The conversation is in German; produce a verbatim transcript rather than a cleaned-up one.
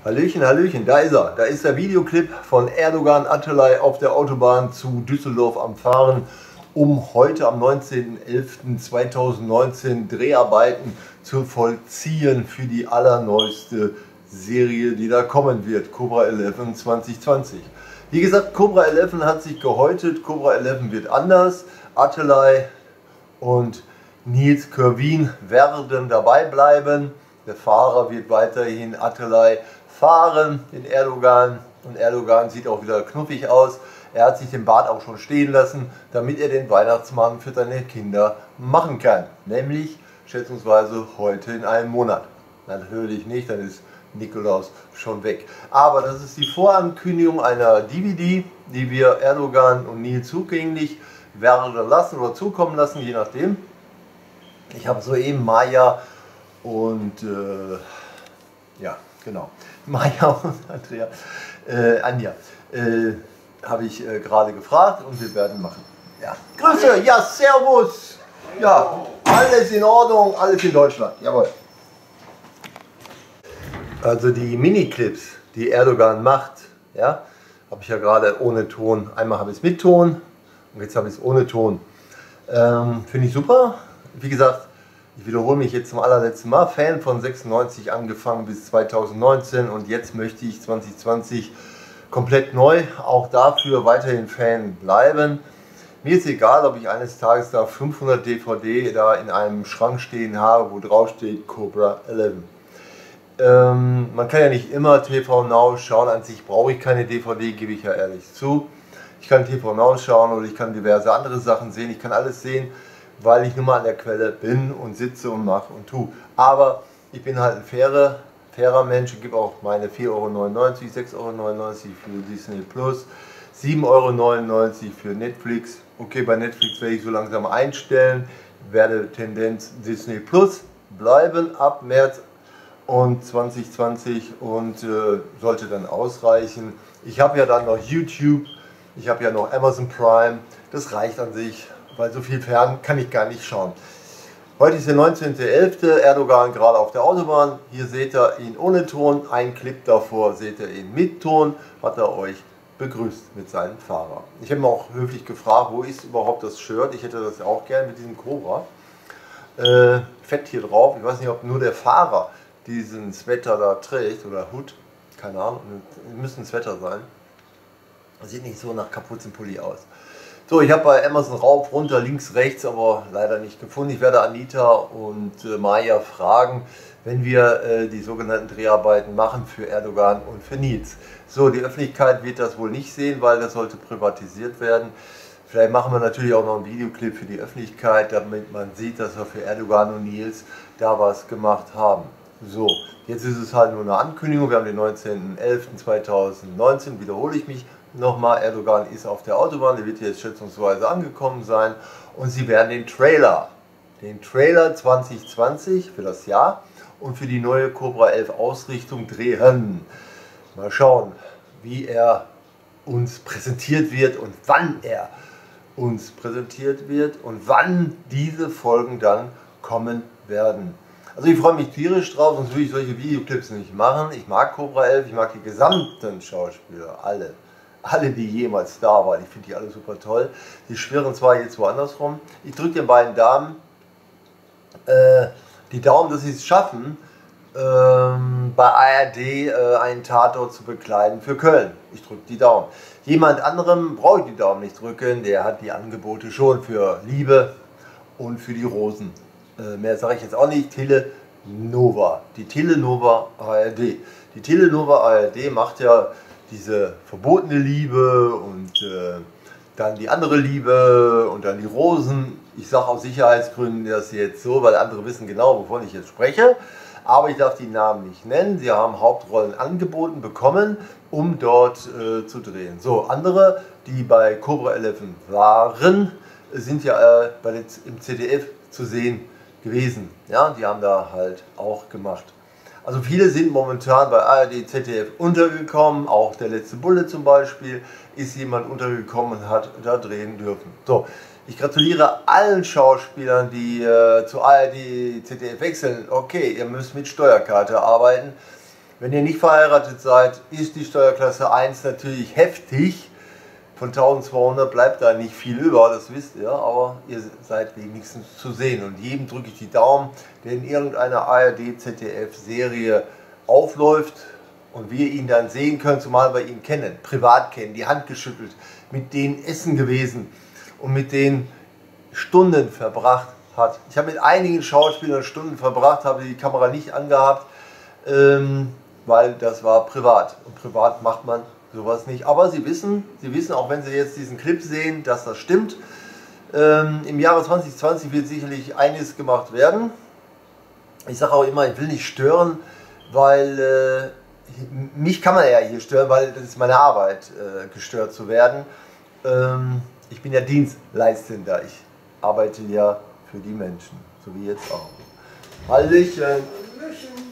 Hallöchen, Hallöchen, da ist er. Da ist der Videoclip von Erdogan Atalay auf der Autobahn zu Düsseldorf am Fahren, um heute am neunzehnten elften zweitausendneunzehn Dreharbeiten zu vollziehen für die allerneueste Serie, die da kommen wird, Cobra elf zwanzig zwanzig. Wie gesagt, Cobra elf hat sich gehäutet, Cobra elf wird anders. Atalay und Nils Kirwin werden dabei bleiben. Der Fahrer wird weiterhin Atalay fahren, den Erdogan. Und Erdogan sieht auch wieder knuffig aus. Er hat sich den Bart auch schon stehen lassen, damit er den Weihnachtsmann für seine Kinder machen kann. Nämlich schätzungsweise heute in einem Monat. Natürlich nicht, dann ist Nikolaus schon weg. Aber das ist die Vorankündigung einer D V D, die wir Erdogan und Nils zugänglich werden lassen oder zukommen lassen, je nachdem. Ich habe soeben Maya und äh, ja, genau, Maya und Andrea, äh, Anja, äh, habe ich äh, gerade gefragt und wir werden machen. Ja, Grüße, ja, Servus, ja, alles in Ordnung, alles in Deutschland, jawohl. Also die Miniclips, die Erdogan macht, ja, habe ich ja gerade ohne Ton, einmal habe ich es mit Ton und jetzt habe ich es ohne Ton. Ähm, Finde ich super. Wie gesagt, ich wiederhole mich jetzt zum allerletzten Mal. Fan von sechsundneunzig angefangen bis zweitausendneunzehn und jetzt möchte ich zwanzig zwanzig komplett neu, auch dafür weiterhin Fan bleiben. Mir ist egal, ob ich eines Tages da fünfhundert D V D da in einem Schrank stehen habe, wo drauf steht Cobra elf. Ähm, man kann ja nicht immer T V Now schauen, an sich brauche ich keine D V D, gebe ich ja ehrlich zu. Ich kann T V Now schauen oder ich kann diverse andere Sachen sehen, ich kann alles sehen, weil ich nun mal an der Quelle bin und sitze und mache und tue. Aber ich bin halt ein fairer, fairer Mensch, ich gebe auch meine vier Euro neunundneunzig, sechs Euro neunundneunzig für Disney Plus, sieben Euro neunundneunzig für Netflix. Okay, bei Netflix werde ich so langsam einstellen, werde Tendenz Disney Plus bleiben ab März und zwanzig zwanzig und äh, sollte dann ausreichen. Ich habe ja dann noch YouTube, ich habe ja noch Amazon Prime, das reicht an sich, weil so viel fern kann ich gar nicht schauen. Heute ist der neunzehnte elfte Erdogan gerade auf der Autobahn. Hier seht ihr ihn ohne Ton, ein Clip davor seht ihr ihn mit Ton, hat er euch begrüßt mit seinem Fahrer. Ich habe ihn auch höflich gefragt, wo ist überhaupt das Shirt, ich hätte das auch gerne mit diesem Cobra. Äh, fett hier drauf, ich weiß nicht, ob nur der Fahrer diesen Sweater da trägt oder Hut, keine Ahnung, müssen Sweater sein. Das sieht nicht so nach Kapuzenpulli aus. So, ich habe bei Amazon rauf, runter, links, rechts, aber leider nicht gefunden. Ich werde Anita und äh, Maya fragen, wenn wir äh, die sogenannten Dreharbeiten machen für Erdogan und für Nils. So, die Öffentlichkeit wird das wohl nicht sehen, weil das sollte privatisiert werden. Vielleicht machen wir natürlich auch noch einen Videoclip für die Öffentlichkeit, damit man sieht, dass wir für Erdogan und Nils da was gemacht haben. So, jetzt ist es halt nur eine Ankündigung, wir haben den neunzehnten elften zweitausendneunzehn, wiederhole ich mich nochmal, Erdogan ist auf der Autobahn, der wird jetzt schätzungsweise angekommen sein und sie werden den Trailer, den Trailer zwanzig zwanzig für das Jahr und für die neue Cobra elf Ausrichtung drehen. Mal schauen, wie er uns präsentiert wird und wann er uns präsentiert wird und wann diese Folgen dann kommen werden. Also ich freue mich tierisch drauf, sonst würde ich solche Videoclips nicht machen. Ich mag Cobra elf, ich mag die gesamten Schauspieler, alle. Alle, die jemals da waren. Ich finde die alle super toll. Die schwirren zwar jetzt woanders rum. Ich drücke den beiden Damen äh, die Daumen, dass sie es schaffen, ähm, bei A R D äh, einen Tatort zu bekleiden für Köln. Ich drücke die Daumen. Jemand anderem brauche ich die Daumen nicht drücken. Der hat die Angebote schon für Liebe und für die Rosen. Äh, mehr sage ich jetzt auch nicht. Telenova. Die Telenova A R D. Die Telenova A R D macht ja diese verbotene Liebe und äh, dann die andere Liebe und dann die Rosen. Ich sage aus Sicherheitsgründen das jetzt so, weil andere wissen genau, wovon ich jetzt spreche. Aber ich darf die Namen nicht nennen. Sie haben Hauptrollen angeboten bekommen, um dort äh, zu drehen. So, andere, die bei Cobra elf waren, sind ja äh, bei den, im Z D F zu sehen gewesen. Ja, die haben da halt auch gemacht. Also viele sind momentan bei A R D, Z D F untergekommen, auch der letzte Bulle zum Beispiel, ist jemand untergekommen und hat da drehen dürfen. So, ich gratuliere allen Schauspielern, die äh, zu A R D, Z D F wechseln. Okay, ihr müsst mit Steuerkarte arbeiten. Wenn ihr nicht verheiratet seid, ist die Steuerklasse eins natürlich heftig. Von eintausendzweihundert bleibt da nicht viel über, das wisst ihr, aber ihr seid wenigstens zu sehen. Und jedem drücke ich die Daumen, der in irgendeiner A R D Z D F-Serie aufläuft und wir ihn dann sehen können, zumal wir ihn kennen, privat kennen, die Hand geschüttelt, mit denen essen gewesen und mit denen Stunden verbracht hat. Ich habe mit einigen Schauspielern Stunden verbracht, habe die Kamera nicht angehabt, ähm, weil das war privat. Und privat macht man sowas nicht. Aber Sie wissen, Sie wissen, auch wenn Sie jetzt diesen Clip sehen, dass das stimmt. Ähm, Im Jahre zwanzig zwanzig wird sicherlich einiges gemacht werden. Ich sage auch immer, ich will nicht stören, weil äh, mich kann man ja hier stören, weil das ist meine Arbeit, äh, gestört zu werden. Ähm, ich bin ja Dienstleistender. Ich arbeite ja für die Menschen, so wie jetzt auch. Hallöchen.